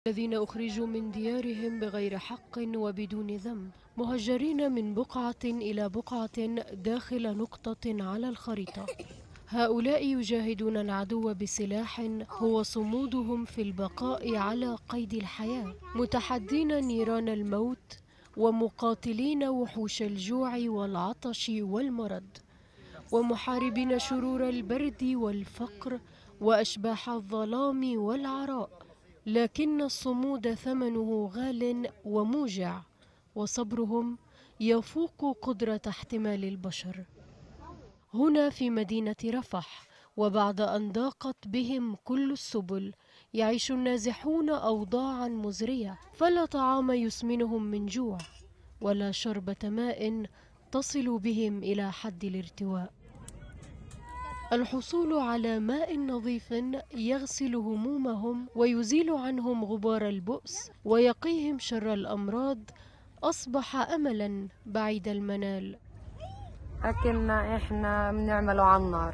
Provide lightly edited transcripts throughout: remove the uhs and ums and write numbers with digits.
الذين أخرجوا من ديارهم بغير حق وبدون ذنب، مهجرين من بقعة إلى بقعة داخل نقطة على الخريطة. هؤلاء يجاهدون العدو بسلاح هو صمودهم في البقاء على قيد الحياة، متحدين نيران الموت ومقاتلين وحوش الجوع والعطش والمرض، ومحاربين شرور البرد والفقر وأشباح الظلام والعراء. لكن الصمود ثمنه غال وموجع، وصبرهم يفوق قدرة احتمال البشر. هنا في مدينة رفح، وبعد أن ضاقت بهم كل السبل، يعيش النازحون أوضاعا مزرية، فلا طعام يسمنهم من جوع، ولا شربة ماء تصل بهم إلى حد الارتواء. الحصول على ماء نظيف يغسل همومهم ويزيل عنهم غبار البؤس ويقيهم شر الأمراض أصبح أملا بعيد المنال. أكلنا إحنا بنعمله على النار،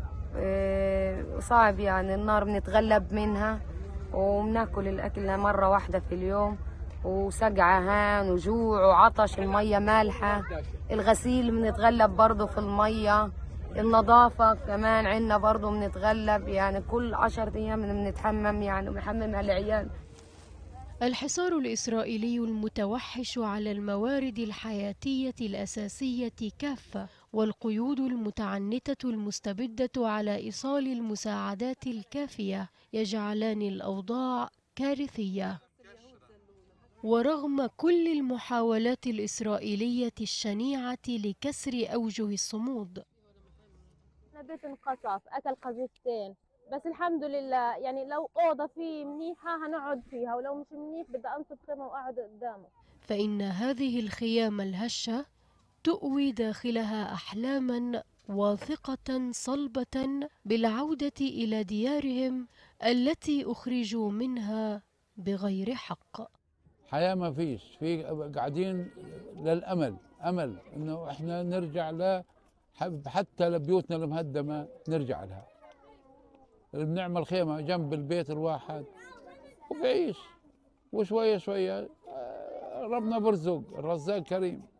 صعب يعني النار بنتغلب منها، وبناكل الأكل مرة واحدة في اليوم، وسقعة هان وجوع وعطش، المية مالحة، الغسيل بنتغلب برضه في المية، النظافة كمان عنا برضه بنتغلب، يعني كل 10 أيام بنتحمم، يعني بنحممها العيال. الحصار الإسرائيلي المتوحش على الموارد الحياتية الأساسية كافة، والقيود المتعنتة المستبدة على إيصال المساعدات الكافية يجعلان الأوضاع كارثية. ورغم كل المحاولات الإسرائيلية الشنيعة لكسر أوجه الصمود، بيت انقصف، أكل قذيفتين، بس الحمد لله. يعني لو أوضة فيه منيحة هنقعد فيها، ولو مش منيح بدي أنصب خيمة وأقعد قدامه. فإن هذه الخيام الهشة تؤوي داخلها أحلاما واثقة صلبة بالعودة إلى ديارهم التي أخرجوا منها بغير حق. حياة ما فيش، في قاعدين للأمل، أمل إنه إحنا نرجع حتى لبيوتنا المهدمة نرجع لها. بنعمل خيمة جنب البيت الواحد وبعيش، وشوية شوية ربنا برزق، الرزاق كريم.